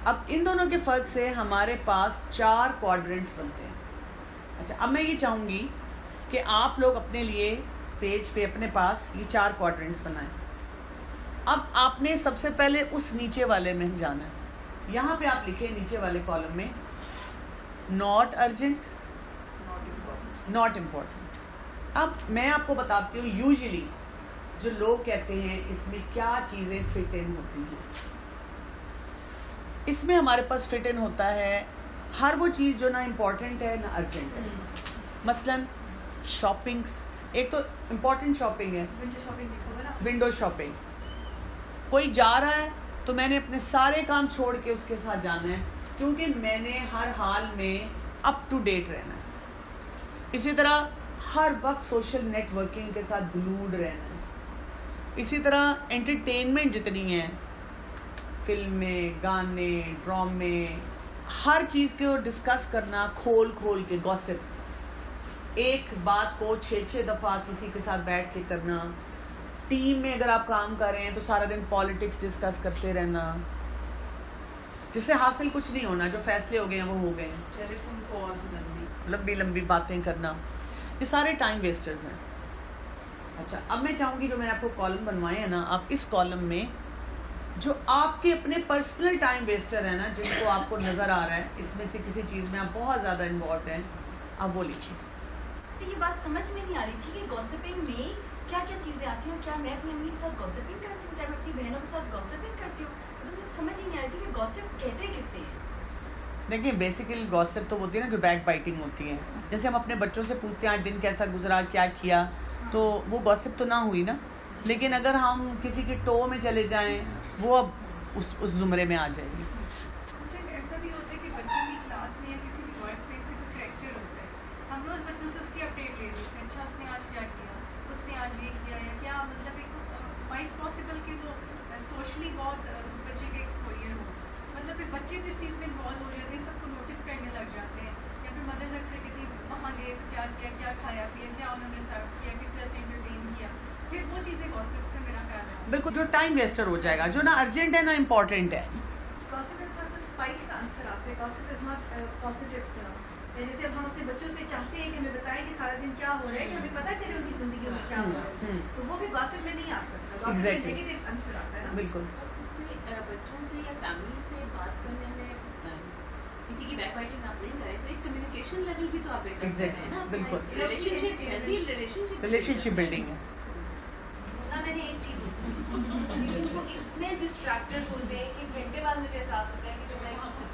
اب ان دونوں کے فرق سے ہمارے پاس 4 کوارڈرنٹس بنتے ہیں. اچھا اب میں یہ چاہوں گی کہ آپ لوگ اپنے لیے پیج پہ اپنے پاس یہ 4 کوارڈرنٹس بنائیں. اب آپ نے سب سے پہلے اس نیچے والے میں جانا ہے. یہاں پہ آپ لکھیں نیچے والے کالم میں ناٹ ارجنٹ, ناٹ امپورٹنٹ. اب میں آپ کو بتاتی ہوں یوزلی جو لوگ کہتے ہیں اس میں کیا چیزیں فٹ ان ہوتی ہیں. اس میں ہمارے پاس فٹ ان ہوتا ہے ہر وہ چیز جو نہ امپورٹنٹ ہے نہ ارجنٹ ہے. مثلا شاپنگس, ایک تو امپورٹنٹ شاپنگ ہے ونڈو شاپنگ. کوئی جا رہا ہے تو میں نے اپنے سارے کام چھوڑ کے اس کے ساتھ جانا ہے کیونکہ میں نے ہر حال میں اپ ٹو ڈیٹ رہنا ہے. اسی طرح ہر وقت سوشل نیٹ ورکنگ کے ساتھ گلوڈ رہنا ہے. اسی طرح انٹرٹینمنٹ جتنی ہے, فلمیں, گانے, ڈرامے, ہر چیز کو ڈسکس کرنا کھول کھول کے, گوسپ, ایک بات کو 6 دفعہ کسی کے ساتھ بیٹھ کے کرنا. ٹیم میں اگر آپ کام کر رہے ہیں تو سارا دن پالیٹکس ڈسکس کرتے رہنا جس سے حاصل کچھ نہیں ہونا. جو فیصلے ہو گئے ہیں وہ ہو گئے ہیں. ٹیلی فون کالز کرنی, لمبی لمبی باتیں کرنا, یہ سارے ٹائم ویسٹرز ہیں. اچھا اب میں چاہوں گی جو میں نے آپ کو کالم بنوائے ہیں نا, آپ اس کالم میں جو آپ کے اپنے پرسنل ٹائم ویسٹر ہیں نا, جن کو آپ کو نظر آ رہا ہے اس میں سے کسی چیز میں آپ بہت زیادہ انوالوڈ ہیں, آپ وہ لکھیے. یہ بات سمجھ میں نہیں آ رہی تھی کہ گوسپنگ میں کیا کیا چیزیں آتی ہیں. کیا میں اپنی امی کے ساتھ گوسپنگ کرتی ہوں, کیا میں اپنی بہنوں کے ساتھ گوسپنگ کرتی ہوں؟ مجھے سمجھ ہی نہیں آ رہی تھی کہ گوسپ کہتے کسے ہیں. دیکھیں بیسیکلی گوسپ تو ہوتی ہے نا جو بیک بائٹنگ ہوتی ہے. جیسے ہم اپنے بچوں سے پوچھتے ہیں آج دن کیسا گزرا, کیا کیا, تو وہ گوسپ تو نہ ہوئی نا. لیکن اگر ہم کسی کے ٹو میں چلے جائیں وہ اب اس زمرے میں آ جائے گی. ایسا بھی ہوتا ہے کہ بچوں کی کلاس میں یا کسی بھی ورک پلیس میں کوئی کریکچر ہوتا ہے, ہم روز بچوں سے اس کی اپڈیٹ لے لیتے ہیں. اچھا اس نے آج کیا کیا, اس نے آج یہ کیا, یا کیا مطلب ایک مائٹ پاسبل کہ وہ سوشلی بہت اس بچے کا ایکسپوئر ہو. مطلب پھر بچے بھی اس چیز میں انوالو ہو جاتے ہیں, سب کو نوٹس کرنے لگ جاتے ہیں. یا پھر مدرس اکثر کہتی وہاں گئے تو کیا کیا, کیا کھایا پیا, کیا انہوں نے سرو کیا, کس طرح سے انٹرٹین کیا. پھر وہ چیزیں گوسپس سے میرا خیال ہے بالکل جو ٹائم ویسٹر ہو جائے گا, جو نہ ارجنٹ ہے نہ امپورٹنٹ ہے. گوسپ میں تھوڑا سا اسپائٹ کا آنسر آتا ہے. Gossip is not positive term. جیسے اب ہم اپنے بچوں سے چاہتے ہیں کہ ہمیں بتائیں کہ سارا دن کیا ہو رہا ہے, کہ ہمیں پتہ چلے ان کی زندگیوں میں کیا ہو رہا ہے, تو وہ بھی گوسپ میں نہیں آ سکتا. گوسپ میں نیگیٹو آنسر آتا ہے. بالکل اس سے بچوں سے یا فیملی سے بات کرنے میں کسی کی بیک بائٹنگ آپ نہیں کریں تو ایک کمیونیکیشن لیول بھی تو آپ ایک ایگزیکٹلی, بالکل ریلیشن شپ بلڈنگ ہے. میں نے ایک چیز ہوتی وہ اتنے ڈسٹریکٹرز ہوتے ہیں کہ گھنٹے بعد مجھے احساس ہوتا ہے کہ جو میں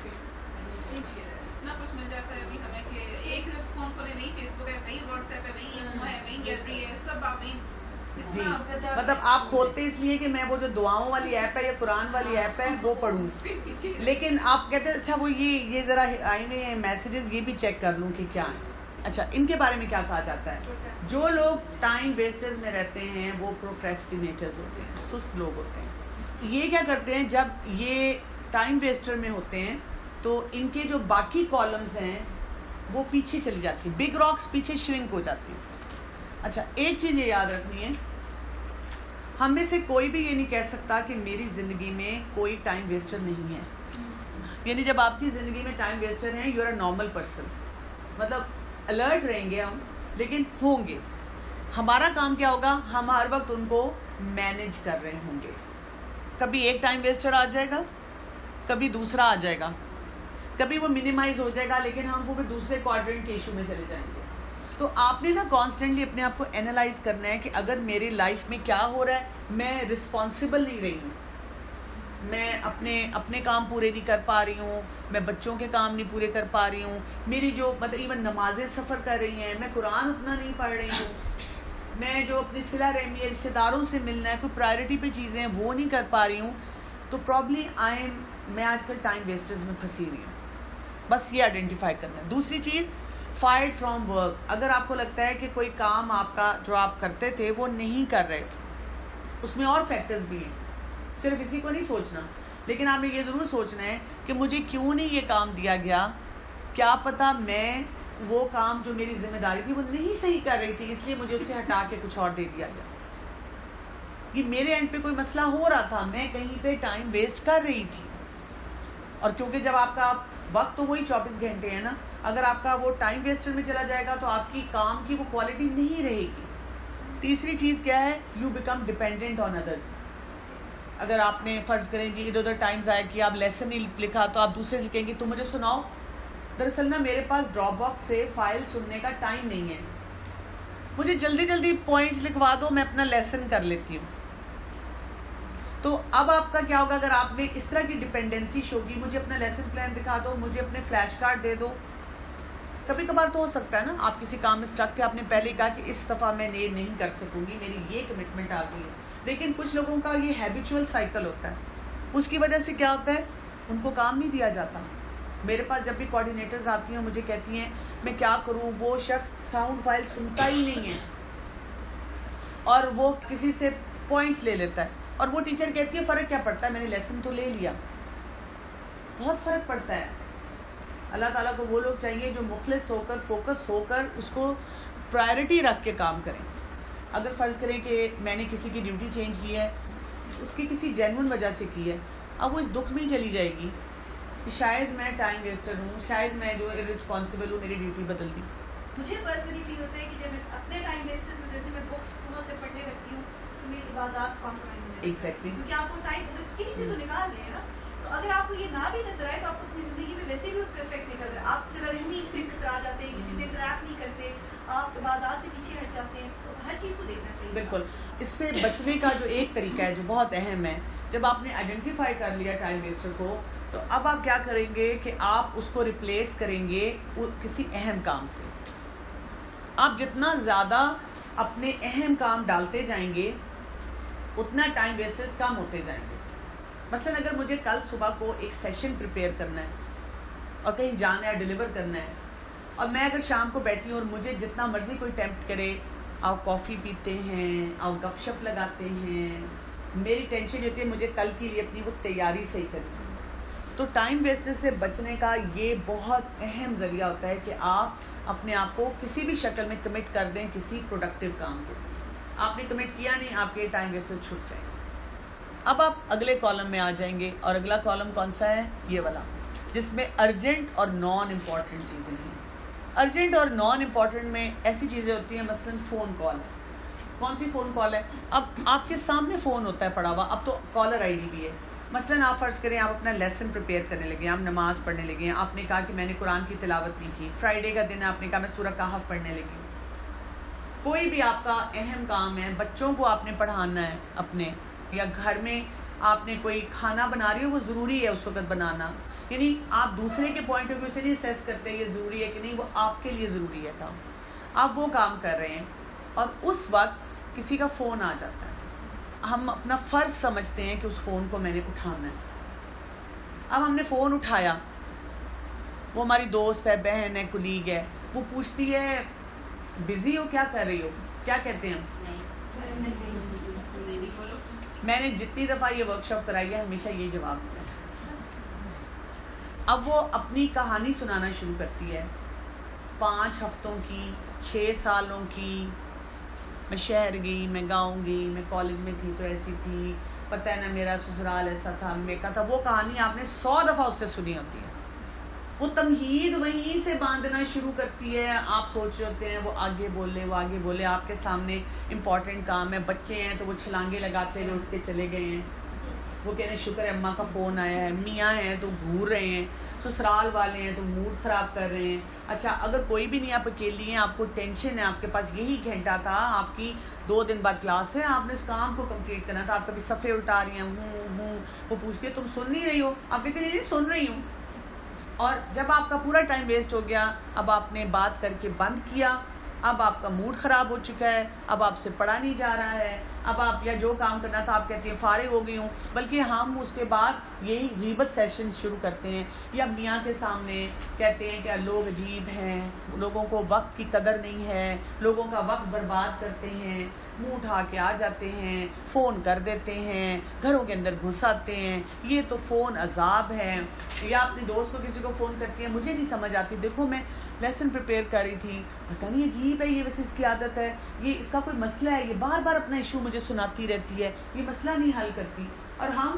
اتنا کچھ مل جاتا ہے ابھی ہمیں کہ ایک فون کھولے وہی فیس بک ہے, وہی واٹس ایپ ہے, وہی ایمو ہے, وہی گیلری ہے, سب آپ وہیں. جی مطلب آپ کھولتے اس لیے کہ میں وہ جو دعاؤں والی ایپ ہے یا قرآن والی ایپ ہے وہ پڑھوں, لیکن آپ کہتے ہیں اچھا وہ یہ ذرا آئی میں میسیجز یہ بھی چیک کر لوں کہ کیا ہے. اچھا ان کے بارے میں کیا کہا جاتا ہے؟ جو لوگ ٹائم ویسٹرز میں رہتے ہیں وہ پروکریسٹینیٹرز ہوتے ہیں, سست لوگ ہوتے ہیں. یہ کیا کرتے ہیں جب یہ ٹائم ویسٹر میں ہوتے ہیں تو ان کے جو باقی کالمز ہیں وہ پیچھے چلی جاتی ہیں, بگ راکس پیچھے شرنک ہو جاتی ہیں. اچھا ایک چیز یہ یاد رکھنی ہے, ہم میں سے کوئی بھی یہ نہیں کہہ سکتا کہ میری زندگی میں کوئی ٹائم ویسٹر نہیں ہے. یعنی جب آپ کی زندگی میں ٹائم ویسٹر ہیں you are a normal person, مطلب الرٹ رہیں گے ہم, لیکن ہوں گے. ہمارا کام کیا ہوگا, ہم ہر وقت ان کو مینج کر رہے ہوں گے. کبھی ایک ٹائم ویسٹر آ جائے گا, کبھی دوسرا آ جائے گا, کبھی وہ منیمائز ہو جائے گا, لیکن ہم وہ بھی دوسرے کوارڈرنٹ کے ایشو میں چلے جائیں گے. تو آپ نے نا کانسٹنٹلی اپنے آپ کو اینالائز کرنا ہے کہ اگر میری لائف میں کیا ہو رہا ہے, میں رسپانسبل نہیں رہی ہوں, میں اپنے کام پورے نہیں کر پا رہی ہوں, میں بچوں کے کام نہیں پورے کر پا رہی ہوں, میری جو مطلب ایون نمازیں سفر کر رہی ہیں, میں قرآن اتنا نہیں پڑھ رہی ہوں, میں جو اپنی صلہ رحمی رشتے داروں سے ملنا ہے, کوئی پرائرٹی پہ چیزیں ہیں وہ نہیں کر پا رہی ہوں, تو پرابلی میں آج کل ٹائم ویسٹرز میں پھنسی ہوئی ہوں. بس یہ آئیڈینٹیفائی کرنا ہے. دوسری چیز فائرڈ فرام ورک. اگر آپ کو لگتا ہے کہ کوئی کام آپ کا جو آپ کرتے تھے وہ نہیں کر رہے, اس میں اور فیکٹرز بھی ہیں, صرف اسی کو نہیں سوچنا, لیکن آپ نے یہ ضرور سوچنا ہے کہ مجھے کیوں نہیں یہ کام دیا گیا, کیا پتا میں وہ کام جو میری ذمہ داری تھی وہ نہیں صحیح کر رہی تھی, اس لیے مجھے اسے ہٹا کے کچھ اور دے دیا گیا. یہ میرے اینڈ پہ کوئی مسئلہ ہو رہا تھا, میں کہیں پہ ٹائم ویسٹ کر رہی تھی. اور کیونکہ جب آپ کا وقت تو وہی 24 گھنٹے ہے نا, اگر آپ کا وہ ٹائم ویسٹر میں چلا جائے گا تو آپ کی کام کی وہ کوالٹی نہیں رہے گی. تیسری چیز کیا ہے, you become dependent on others. اگر آپ نے فرض کریں جی ادھر ادھر ٹائم ضائع کیا, آپ لیسن نہیں لکھا, تو آپ دوسرے سے کہیں گے تم مجھے سناؤ. دراصل نا میرے پاس ڈراپ باکس سے فائل سننے کا ٹائم نہیں ہے, مجھے جلدی جلدی پوائنٹس لکھوا دو, میں اپنا لیسن کر لیتی ہوں. تو اب آپ کا کیا ہوگا, اگر آپ نے اس طرح کی ڈیپینڈنسی شو کی, مجھے اپنا لیسن پلان دکھا دو, مجھے اپنے فلیش کارڈ دے دو. کبھی کبھار تو ہو سکتا ہے نا آپ کسی کام میں اسٹک تھے, آپ نے پہلے کہا کہ اس دفعہ میں یہ نہیں کر سکوں گی, میری یہ کمٹمنٹ آ گئی ہے. لیکن کچھ لوگوں کا یہ ہیبیچول سائیکل ہوتا ہے, اس کی وجہ سے کیا ہوتا ہے, ان کو کام نہیں دیا جاتا. میرے پاس جب بھی کوآرڈینیٹرز آتی ہیں مجھے کہتی ہیں میں کیا کروں, وہ شخص ساؤنڈ فائل سنتا ہی نہیں ہے اور وہ کسی سے پوائنٹس لے لیتا ہے, اور وہ ٹیچر کہتی ہے فرق کیا پڑتا ہے, میں نے لیسن تو لے لیا. بہت فرق پڑتا ہے. اللہ تعالیٰ کو وہ لوگ چاہیے جو مخلص ہو کر, فوکس ہو کر اس کو پرائرٹی رکھ کے کام کریں. اگر فرض کریں کہ میں نے کسی کی ڈیوٹی چینج کی ہے, اس کی کسی جینون وجہ سے کی ہے, اب وہ اس دکھ میں چلی جائے گی کہ شاید میں ٹائم ویسٹر ہوں, شاید میں جو ارسپانسبل ہوں, میری ڈیوٹی بدل دی. مجھے پرسنلی فیل ہوتا ہے کہ جب میں اپنے ٹائم ویسٹر میں جیسے میں بکس بہت سے پڑھنے لگتی ہوں تو میری عبادات کمپرومائز ہو جاتی ہے. ایگزیکٹلی, کیونکہ آپ کو ٹائم کہیں سے تو نکال رہے ہیں نا, تو اگر آپ کو یہ نہ بھی نظر آئے تو آپ کو اپنی زندگی میں ویسے بھی اس کا افیکٹ نکل رہا ہے. آپ صلہ رحمی سے کترا جاتے ہیں, کسی سے انٹریکٹ نہیں کرتے, آپ عبادات سے پیچھے ہٹ جاتے ہیں. تو ہر چیز کو دیکھنا چاہیے. بالکل. اس سے بچنے کا جو ایک طریقہ ہے جو بہت اہم ہے, جب آپ نے آئیڈینٹیفائی کر لیا ٹائم ویسٹر کو, تو اب آپ کیا کریں گے کہ آپ اس کو ریپلیس کریں گے کسی اہم کام سے. آپ جتنا زیادہ اپنے اہم کام ڈالتے جائیں گے اتنا ٹائم ویسٹرز کم ہوتے جائیں گے. مثلا اگر مجھے کل صبح کو ایک سیشن پریپیئر کرنا ہے اور کہیں جانا ہے, ڈیلیور کرنا ہے, اور میں اگر شام کو بیٹھی ہوں اور مجھے جتنا مرضی کوئی ٹیمپٹ کرے, آپ کافی پیتے ہیں, آپ گپ شپ لگاتے ہیں, میری ٹینشن ہوتی ہے مجھے کل کے لیے اپنی وہ تیاری صحیح کرنی ہے. تو ٹائم ویسٹر سے بچنے کا یہ بہت اہم ذریعہ ہوتا ہے کہ آپ اپنے آپ کو کسی بھی شکل میں کمٹ کر دیں کسی پروڈکٹیو کام کو. آپ نے کمٹ کیا نہیں, آپ کے ٹائم ویسٹر چھوٹ جائیں گے. اب آپ اگلے کالم میں آ جائیں گے, اور اگلا کالم کون سا ہے, یہ والا, جس میں ارجنٹ اور نان امپورٹنٹ چیزیں ہیں. ارجنٹ اور نان امپورٹنٹ میں ایسی چیزیں ہوتی ہیں, مثلا فون کال ہے. کون سی فون کال ہے, اب آپ کے سامنے فون ہوتا ہے پڑا ہوا, اب تو کالر آئی ڈی بھی ہے. مثلا آپ فرض کریں آپ اپنا لیسن پریپیئر کرنے لگے, آپ نماز پڑھنے لگے ہیں, آپ نے کہا کہ میں نے قرآن کی تلاوت نہیں کی, فرائیڈے کا دن ہے, آپ نے کہا میں سورہ کہف پڑھنے لگی. کوئی بھی آپ کا اہم کام ہے, بچوں کو آپ نے پڑھانا ہے اپنے, یا گھر میں آپ نے کوئی کھانا بنا رہی ہو, وہ ضروری ہے اس وقت بنانا, یعنی آپ دوسرے کے پوائنٹ آف ویو سے نہیں اسیس کرتے یہ ضروری ہے کہ نہیں, وہ آپ کے لیے ضروری ہے کام, آپ وہ کام کر رہے ہیں, اور اس وقت کسی کا فون آ جاتا ہے. ہم اپنا فرض سمجھتے ہیں کہ اس فون کو میں نے اٹھانا ہے. اب ہم نے فون اٹھایا, وہ ہماری دوست ہے, بہن ہے, کلیگ ہے, وہ پوچھتی ہے بزی ہو, کیا کر رہی ہو, کیا کہتے ہیں ہم؟ میں نے جتنی دفعہ یہ ورک شاپ کرائی ہے ہمیشہ یہ جواب دیا. اب وہ اپنی کہانی سنانا شروع کرتی ہے, 5 ہفتوں کی, 6 سالوں کی, میں شہر گئی, میں گاؤں گئی, میں کالج میں تھی تو ایسی تھی, پتہ ہے نا میرا سسرال ایسا تھا, میں کہا تھا. وہ کہانی آپ نے 100 دفعہ اس سے سنی ہوتی ہے. وہ تمہید وہیں سے باندھنا شروع کرتی ہے. آپ سوچ رہے ہوتے ہیں وہ آگے بولے, وہ آگے بولے, آپ کے سامنے امپورٹنٹ کام ہے, بچے ہیں تو وہ چھلانگے لگاتے ہوئے اٹھ کے چلے گئے ہیں, وہ کہنے شکر ہے اماں کا فون آیا ہے, میاں ہیں تو گھور رہے ہیں, سسرال والے ہیں تو موڈ خراب کر رہے ہیں. اچھا اگر کوئی بھی نہیں, آپ اکیلی ہیں, آپ کو ٹینشن ہے, آپ کے پاس یہی گھنٹہ تھا, آپ کی 2 دن بعد کلاس ہے, آپ نے اس کام کو کمپلیٹ کرنا تھا, آپ کبھی صفحے الٹا رہی ہیں, وہ پوچھتی ہے تم سن نہیں رہی ہو, آپ کہتے نہیں سن رہی ہوں. اور جب آپ کا پورا ٹائم ویسٹ ہو گیا, اب آپ نے بات کر کے بند کیا, اب آپ کا موڈ خراب ہو چکا ہے, اب آپ سے پڑھا نہیں جا رہا ہے, اب آپ یا جو کام کرنا تھا آپ کہتے ہیں فارغ ہو گئی ہوں, بلکہ ہم اس کے بعد یہی غیبت سیشن شروع کرتے ہیں, یا میاں کے سامنے کہتے ہیں کہ لوگ عجیب ہیں, لوگوں کو وقت کی قدر نہیں ہے, لوگوں کا وقت برباد کرتے ہیں, منہ اٹھا کے آ جاتے ہیں, فون کر دیتے ہیں, گھروں کے اندر گھس آتے ہیں, یہ تو فون عذاب ہے. یا اپنے دوست کو کسی کو فون کرتی ہیں, مجھے نہیں سمجھ آتی, دیکھو میں لیسن پریپیئر کر رہی تھی, پتہ نہیں عجیب ہے یہ, ویسے اس کی عادت ہے, یہ اس کا کوئی مسئلہ ہے, یہ بار بار اپنا ایشو مجھے سناتی رہتی ہے, یہ مسئلہ نہیں حل کرتی. اور ہم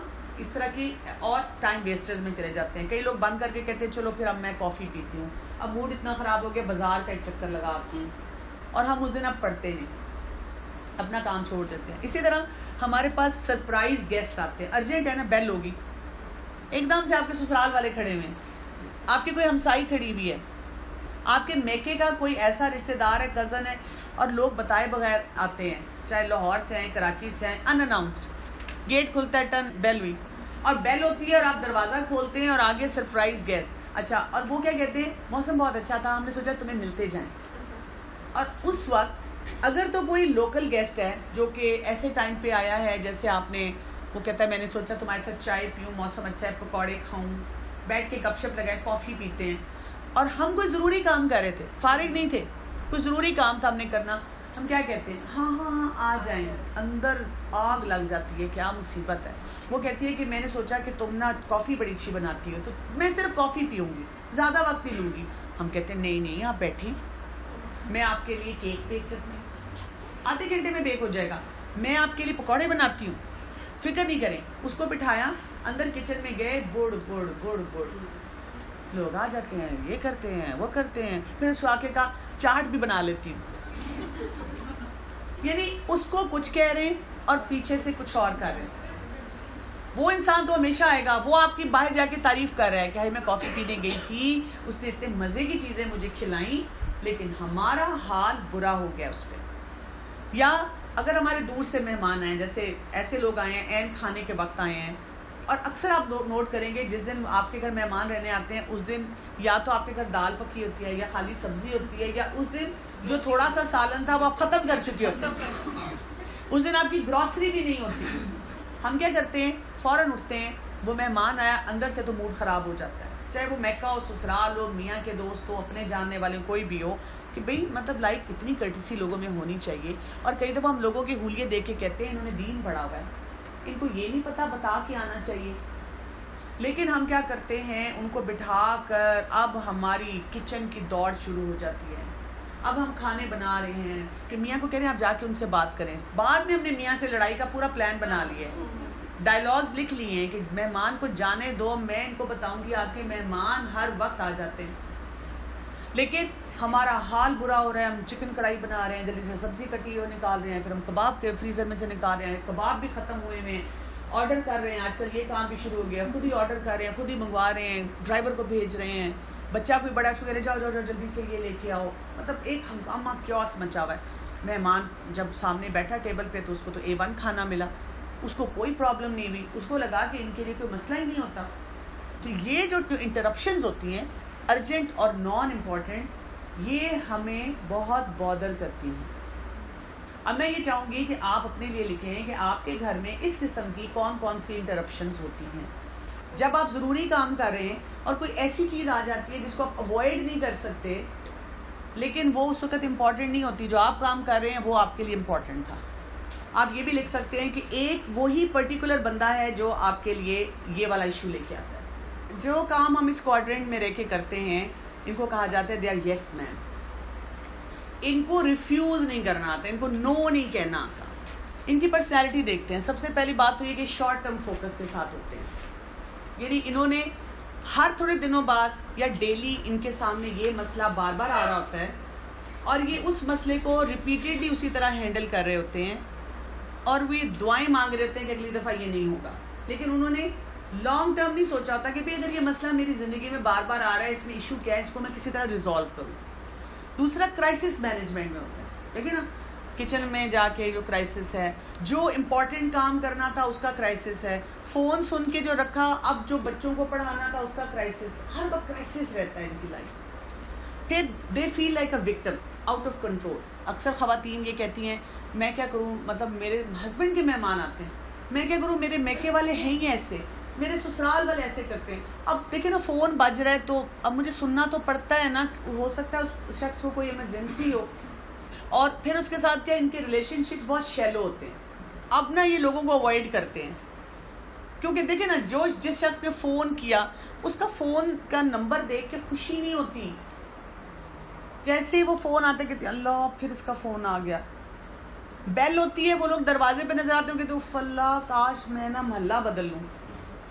اس طرح کی اور ٹائم ویسٹرز میں چلے جاتے ہیں. کئی لوگ بند کر کے کہتے ہیں چلو پھر اب میں کافی پیتی ہوں, اب موڈ اتنا خراب ہو گیا بازار کا ایک چکر لگا آتی ہوں, اور ہم اس دن اب پڑھتے نہیں, اپنا کام چھوڑ دیتے ہیں. اسی طرح ہمارے پاس سرپرائز گیسٹ آتے ہیں, ارجنٹ ہے نا, بیل ہوگی, ایک دم سے آپ کے سسرال والے کھڑے ہوئے ہیں, آپ کی کوئی ہمسائی کھڑی ہوئی ہے, آپ کے میکے کا کوئی ایسا رشتہ دار ہے, کزن ہے, اور لوگ بتائے بغیر آتے ہیں, چاہے لاہور سے ہیں, کراچی سے ہیں, ان اناؤنسڈ. گیٹ کھلتا ہے, ٹن بیل ہوئی, اور بیل ہوتی ہے اور آپ دروازہ کھولتے ہیں اور آگے سرپرائز گیسٹ. اچھا, اور وہ کیا کہتے ہیں, موسم بہت اچھا تھا, ہم نے سوچا تمہیں ملتے جائیں. اور اس وقت اگر تو کوئی لوکل گیسٹ ہے جو کہ ایسے ٹائم پہ آیا ہے, جیسے آپ نے, وہ کہتا ہے میں نے سوچا تمہارے ساتھ چائے پیوں, موسم اچھا ہے, پکوڑے کھاؤں, بیٹھ کے گپ شپ لگائے, کافی پیتے ہیں, اور ہم کوئی ضروری کام کر رہے تھے, فارغ نہیں تھے, کوئی ضروری کام تھا ہم نے کرنا, ہم کیا کہتے ہیں, ہاں ہاں ہاں آ جائیں. اندر آگ لگ جاتی ہے, کیا مصیبت ہے. وہ کہتی ہے کہ میں نے سوچا کہ تم نا کافی بڑی اچھی بناتی ہو, تو میں صرف کافی پیوں گی, زیادہ وقت نہیں لوں گی. ہم کہتے ہیں نہیں نہیں آپ بیٹھیں, میں آپ کے لیے کیک بیک کرتی ہوں, آدھے گھنٹے میں بیک ہو جائے گا. میں آپ کے لیے پکوڑے بناتی ہوں, فکر نہیں کریں. اس کو بٹھایا, اندر کچن میں گئے, گڑ گڑ گڑ گڑ, لوگ آ جاتے ہیں, یہ کرتے ہیں وہ کرتے ہیں, پھر اس واقعے کا چارٹ بھی بنا لیتی ہوں. یعنی اس کو کچھ کہہ رہے ہیں اور پیچھے سے کچھ اور کر رہے ہیں. وہ انسان تو ہمیشہ آئے گا, وہ آپ کی باہر جا کے تعریف کر رہا ہے کہ میں کافی پینے گئی تھی, اس نے اتنے مزے کی چیزیں مجھے کھلائیں, لیکن ہمارا حال برا ہو گیا اس پہ. یا اگر ہمارے دور سے مہمان آئے, جیسے ایسے لوگ آئے ہیں عین کھانے کے وقت آئے ہیں, اور اکثر آپ نوٹ کریں گے جس دن آپ کے گھر مہمان رہنے آتے ہیں اس دن یا تو آپ کے گھر دال پکی ہوتی ہے, یا خالی سبزی ہوتی ہے, یا اس دن جو تھوڑا سا سالن تھا وہ آپ ختم کر چکے ہوتے ہیں, اس دن آپ کی گروسری بھی نہیں ہوتی. ہم کیا کرتے ہیں, فوراً اٹھتے ہیں, وہ مہمان آیا, اندر سے تو موڈ خراب ہو جاتا ہے, چاہے وہ میکا ہو, سسرال ہو, میاں کے دوست ہو, اپنے جاننے والے کوئی بھی ہو, کہ بھئی مطلب لائک اتنی کرٹسی لوگوں میں ہونی چاہیے. اور کئی دفعہ ہم لوگوں کے حلیے دیکھ کے کہتے ہیں انہوں نے دین پڑھا ہوا ہے, ان کو یہ نہیں پتا بتا کے آنا چاہیے. لیکن ہم کیا کرتے ہیں, ان کو بٹھا کر اب ہماری کچن کی دوڑ شروع ہو جاتی ہے. اب ہم کھانے بنا رہے ہیں کہ میاں کو کہہ رہے ہیں آپ جا کے ان سے بات کریں. بعد میں ہم نے میاں سے لڑائی کا پورا پلان بنا لیا ہے, ڈائلاگز لکھ لیے ہیں کہ مہمان کو جانے دو, میں ان کو بتاؤں گی آپ کے مہمان ہر وقت آ جاتے ہیں. لیکن ہمارا حال برا ہو رہا ہے, ہم چکن کڑھائی بنا رہے ہیں, جلدی سے سبزی کٹی ہوئی نکال رہے ہیں, پھر ہم کباب کے فریزر میں سے نکال رہے ہیں, کباب بھی ختم ہوئے ہیں, آرڈر کر رہے ہیں, آج کل یہ کام بھی شروع ہو گیا, خود ہی آرڈر کر رہے ہیں, خود ہی منگوا رہے ہیں, ڈرائیور کو بھیج رہے ہیں, بچہ کوئی بڑا اس کو کہہ رہے جاؤ جاؤ جاؤ جلدی سے یہ لے کے آؤ. مطلب ایک ہنگامہ کیوس مچا ہوا ہے. مہمان جب سامنے بیٹھا ٹیبل پہ تو اس کو تو A1 کھانا ملا, اس کو کوئی پرابلم نہیں ہوئی, اس کو لگا کہ ان کے لیے کوئی مسئلہ ہی نہیں ہوتا. تو یہ جو انٹرپشنز ہوتی ہیں ارجنٹ اور نان امپورٹنٹ, یہ ہمیں بہت بادر کرتی ہیں. اب میں یہ چاہوں گی کہ آپ اپنے لیے لکھیں کہ آپ کے گھر میں اس قسم کی کون کون سی انٹرپشنز ہوتی ہیں. جب آپ ضروری کام کر رہے ہیں اور کوئی ایسی چیز آ جاتی ہے جس کو آپ اوائڈ نہیں کر سکتے, لیکن وہ اس وقت امپورٹنٹ نہیں ہوتی, جو آپ کام کر رہے ہیں وہ آپ کے لیے امپورٹنٹ تھا. آپ یہ بھی لکھ سکتے ہیں کہ ایک وہی پرٹیکولر بندہ ہے جو آپ کے لیے یہ والا ایشو لے کے آتا ہے. جو کام ہم اس کوارٹرنٹ میں رہ کے کرتے ہیں ان کو کہا جاتا ہے دے آر یس مین. ان کو ریفیوز نہیں کرنا آتا, ان کو نو نہیں کہنا آتا. ان کی پرسنالٹی دیکھتے ہیں. سب سے پہلی بات تو یہ کہ شارٹ ٹرم فوکس کے ساتھ ہوتے ہیں, یعنی انہوں نے ہر تھوڑے دنوں بعد یا ڈیلی ان کے سامنے یہ مسئلہ بار بار آ رہا ہوتا ہے, اور یہ اس مسئلے کو ریپیٹیڈلی اسی طرح ہینڈل کر رہے ہوتے ہیں, اور وہ دعائیں مانگ رہے ہوتے ہیں کہ اگلی دفعہ یہ نہیں ہوگا. لیکن انہوں نے لانگ ٹرم نہیں سوچا ہوتا کہ بھئی اگر یہ مسئلہ میری زندگی میں بار بار آ رہا ہے, اس میں ایشو کیا ہے, اس کو میں کسی طرح ریزالو کروں. دوسرا کرائسس مینجمنٹ میں ہوتا ہے. دیکھیں نا, کچن میں جا کے جو کرائسس ہے, جو امپورٹنٹ کام کرنا تھا اس کا کرائسس ہے, فون سن کے جو رکھا, اب جو بچوں کو پڑھانا تھا اس کا کرائسس, ہر وقت کرائسس رہتا ہے ان کی لائف. پھر they feel like a victim, out of control. اکثر خواتین یہ کہتی ہیں میں کیا کروں, مطلب میرے ہسبینڈ کے مہمان آتے ہیں, میں کیا کروں, میرے میکے والے ہیں ہی ایسے, میرے سسرال والے ایسے کرتے ہیں. اب دیکھیں نا, فون بج رہا ہے تو اب مجھے سننا تو پڑتا ہے نا, ہو سکتا ہے اس شخص کو کوئی ایمرجنسی ہو. اور پھر اس کے ساتھ کیا, ان کے ریلیشن شپ بہت شیلو ہوتے ہیں. اب نا یہ لوگوں کو اوائڈ کرتے ہیں, کیونکہ دیکھیں نا, جس شخص نے فون کیا اس کا فون کا نمبر دیکھ کے خوشی نہیں ہوتی. جیسے ہی وہ فون آتے کہتے اللہ پھر اس کا فون آ گیا. بیل ہوتی ہے, وہ لوگ دروازے پہ نظر آتے ہیں, کہتے اللہ کاش میں نا محلہ بدل لوں.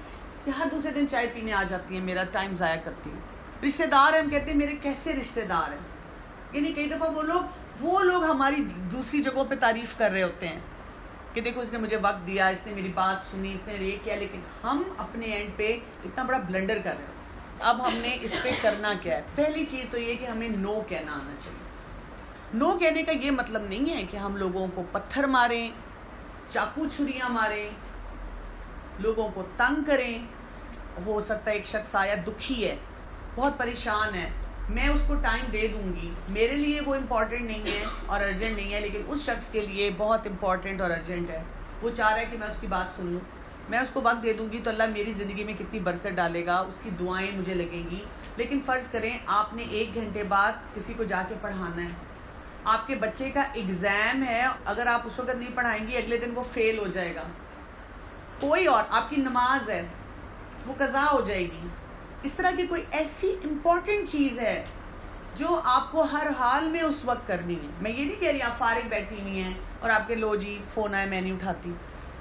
कि हर दूसरे दिन चाय पीने आ जाती है, मेरा टाइम ज़ाया करती है। रिश्तेदार हैं, हम कहते हैं मेरे कैसे रिश्तेदार हैं, यानी कई दफ़ा वो लोग हमारी दूसरी जगहों पे तारीफ कर रहे होते हैं कि देखो इसने मुझे वक्त दिया, इसने मेरी बात सुनी, इसने ये किया, लेकिन हम अपने एंड पे इतना बड़ा ब्लंडर कर रहे हैं। अब हमने इस पे करना क्या है? पहली चीज तो ये कि हमें नो कहना आना चाहिए। नो कहने का ये मतलब नहीं है कि हम लोगों को पत्थर मारें, चाकू छुरियां मारें, लोगों को तंग करें। हो सकता है एक शख्स आया दुखी है, बहुत परेशान है, मैं उसको टाइम दे दूंगी, मेरे लिए वो इम्पोर्टेंट नहीं है और अर्जेंट नहीं है, लेकिन उस शख्स के लिए बहुत इंपॉर्टेंट और अर्जेंट है। वो चाह रहा है कि मैं उसकी बात सुन लूं, मैं उसको वक्त दे दूंगी तो अल्लाह मेरी जिंदगी में कितनी बरकत डालेगा, उसकी दुआएं मुझे लगेंगी। लेकिन फर्ज करें आपने 1 घंटे बाद किसी को जाके पढ़ाना है, आपके बच्चे का एग्जाम है, अगर आप उस वक्त नहीं पढ़ाएंगी अगले दिन वो फेल हो जाएगा। कोई और आपकी नमाज है वो कज़ा हो जाएगी। इस तरह की कोई ऐसी इंपॉर्टेंट चीज है जो आपको हर हाल में उस वक्त करनी है। मैं ये नहीं कह रही आप फारिग बैठी हुई हैं और आपके लो जी फोन आया मैं नहीं उठाती,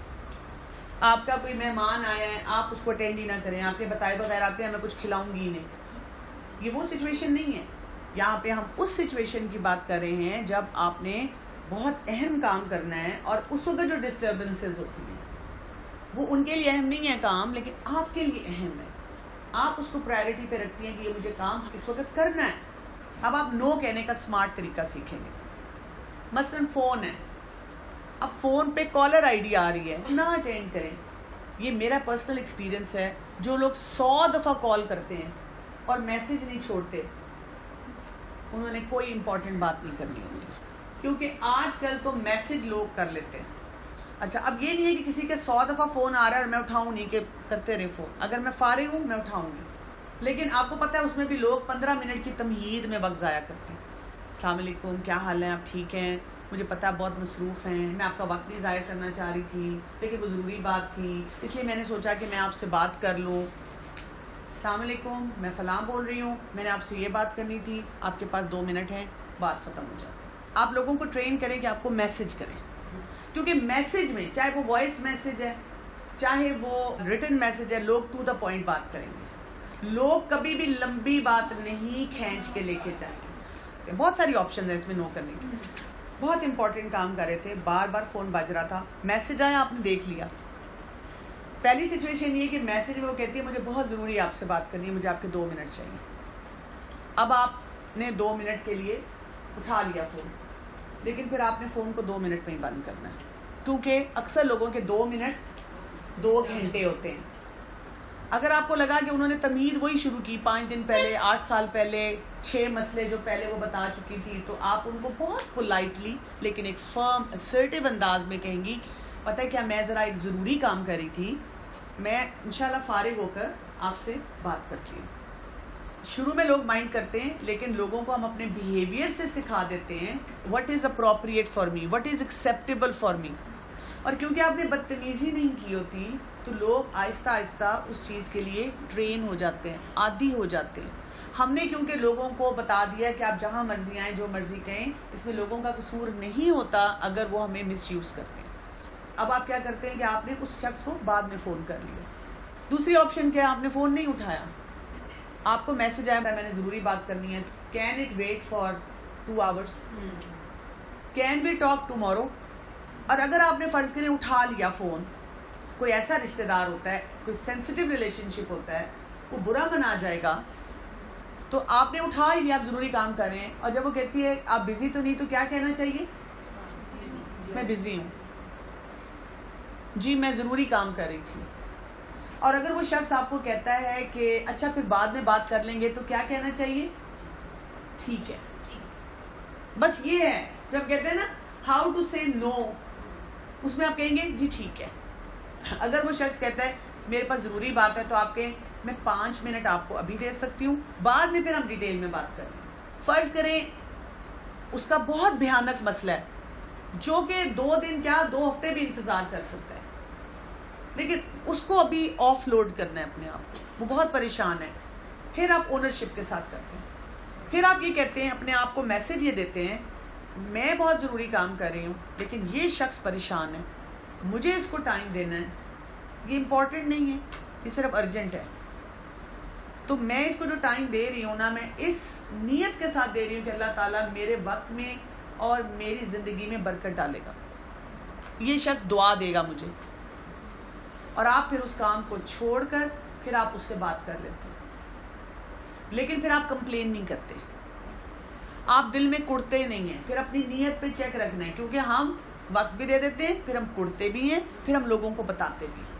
आपका कोई मेहमान आया है आप उसको अटेंड ही ना करें, आपके बताए बगैर आते हैं मैं कुछ खिलाऊंगी ही नहीं। ये वो सिचुएशन नहीं है। यहाँ पे हम उस सिचुएशन की बात कर रहे हैं जब आपने बहुत अहम काम करना है और उस वक्त जो डिस्टर्बेंसेस होती हैं वो उनके लिए अहम नहीं है काम, लेकिन आपके लिए अहम है। आप उसको प्रायोरिटी पे रखती हैं कि ये मुझे काम इस वक्त करना है। अब आप नो कहने का स्मार्ट तरीका सीखेंगे। मसलन फोन है, अब फोन पे कॉलर आईडी आ रही है, ना अटेंड करें। ये मेरा पर्सनल एक्सपीरियंस है। जो लोग 100 दफा कॉल करते हैं और मैसेज नहीं छोड़ते उन्होंने कोई इंपॉर्टेंट बात नहीं करनी होती, क्योंकि आजकल तो मैसेज लोग कर लेते हैं। अच्छा, अब ये नहीं है कि किसी के 100 दफा फोन आ रहा है और मैं उठाऊं नहीं, कि करते रहे फोन। अगर मैं फारिग हूं मैं उठाऊंगी, लेकिन आपको पता है उसमें भी लोग 15 मिनट की तमहीद में वक्त जाया करते हैं। अस्सलाम वालेकुम, क्या हाल है, आप ठीक हैं, मुझे पता है बहुत मसरूफ हैं, मैं आपका वक्त नहीं ज़ाया करना चाह रही थी, लेकिन वो ज़रूरी बात थी इसलिए मैंने सोचा कि मैं आपसे बात कर लूँ। अस्सलाम वालेकुम, मैं फलां बोल रही हूँ, मैंने आपसे ये बात करनी थी, आपके पास 2 मिनट हैं, बात खत्म हो जाती है। आप लोगों को ट्रेन करें कि आपको मैसेज करें, क्योंकि मैसेज में चाहे वो वॉइस मैसेज है चाहे वो रिटन मैसेज है, लोग टू द पॉइंट बात करेंगे। लोग कभी भी लंबी बात नहीं खींच के लेके जाएंगे। बहुत सारी ऑप्शन है इसमें नो करने की। बहुत इंपॉर्टेंट काम कर रहे थे, बार बार फोन बज रहा था, मैसेज आया आपने देख लिया। पहली सिचुएशन ये कि मैसेज में वो कहती है मुझे बहुत जरूरी आपसे बात करनी है, मुझे आपके 2 मिनट चाहिए। अब आपने 2 मिनट के लिए उठा लिया फोन, लेकिन फिर आपने फोन को 2 मिनट में ही बंद करना है, क्योंकि अक्सर लोगों के 2 मिनट 2 घंटे होते हैं। अगर आपको लगा कि उन्होंने तमीद वही शुरू की 5 दिन पहले, 8 साल पहले, 6 मसले जो पहले वो बता चुकी थी, तो आप उनको बहुत पोलाइटली लेकिन एक फर्म असर्टिव अंदाज में कहेंगी, पता है क्या, मैं जरा एक जरूरी काम कर रही थी, मैं इंशाल्लाह फारिग होकर आपसे बात करती हूँ। शुरू में लोग माइंड करते हैं, लेकिन लोगों को हम अपने बिहेवियर से सिखा देते हैं what is appropriate for me, what is acceptable for me. और क्योंकि आपने बदतमीजी नहीं की होती तो लोग आहिस्ता आहिस्ता उस चीज के लिए ट्रेन हो जाते हैं, आदी हो जाते हैं। हमने क्योंकि लोगों को बता दिया कि आप जहां मर्जी आए, जो मर्जी कहें, इसमें लोगों का कसूर नहीं होता अगर वो हमें मिसयूज करते हैं। अब आप क्या करते हैं कि आपने उस शख्स को बाद में फोन कर लिया। दूसरी ऑप्शन क्या है, आपने फोन नहीं उठाया, आपको मैसेज आया मैंने जरूरी बात करनी है, can it wait for 2 hours, can we talk tomorrow. और अगर आपने फर्ज करें उठा लिया फोन, कोई ऐसा रिश्तेदार होता है, कोई सेंसिटिव रिलेशनशिप होता है, वो बुरा मना जाएगा, तो आपने उठा ही लिया, आप जरूरी काम कर रहे हैं, और जब वो कहती है आप बिजी तो नहीं, तो क्या कहना चाहिए, मैं बिजी हूं जी, मैं जरूरी काम कर रही थी। और अगर वो शख्स आपको कहता है कि अच्छा फिर बाद में बात कर लेंगे, तो क्या कहना चाहिए, ठीक है। बस ये है, जब कहते हैं ना हाउ टू से नो, उसमें आप कहेंगे जी ठीक है। अगर वो शख्स कहता है मेरे पास जरूरी बात है, तो आप कहें मैं 5 मिनट आपको अभी दे सकती हूँ, बाद में फिर हम डिटेल में बात करें। फर्ज करें उसका बहुत भयानक मसला है जो कि 2 दिन क्या 2 हफ्ते भी इंतजार कर सकता है, लेकिन उसको अभी ऑफ लोड करना है अपने आप को, वो बहुत परेशान है। फिर आप ओनरशिप के साथ करते हैं, फिर आप ये कहते हैं अपने आप को मैसेज ये देते हैं मैं बहुत जरूरी काम कर रही हूं, लेकिन ये शख्स परेशान है, मुझे इसको टाइम देना है, ये इंपॉर्टेंट नहीं है, یہ صرف ارجنٹ ہے. تو میں اس کو جو ٹائم دے رہی ہوں نا، میں اس نیت کے ساتھ دے رہی ہوں کہ اللہ تعالیٰ میرے وقت میں اور میری زندگی میں برکت ڈالے گا. یہ شخص دعا دے گا مجھے، اور آپ پھر اس کام کو چھوڑ کر پھر آپ اس سے بات کر لیتے ہیں. لیکن پھر آپ کمپلین نہیں کرتے، آپ دل میں کڑتے نہیں ہیں. پھر اپنی نیت پہ چیک رکھنا ہے، کیونکہ ہم وقت بھی دے دیتے ہیں، پھر ہم کڑتے بھی ہیں، پھر ہم لوگوں کو بتاتے بھی ہیں.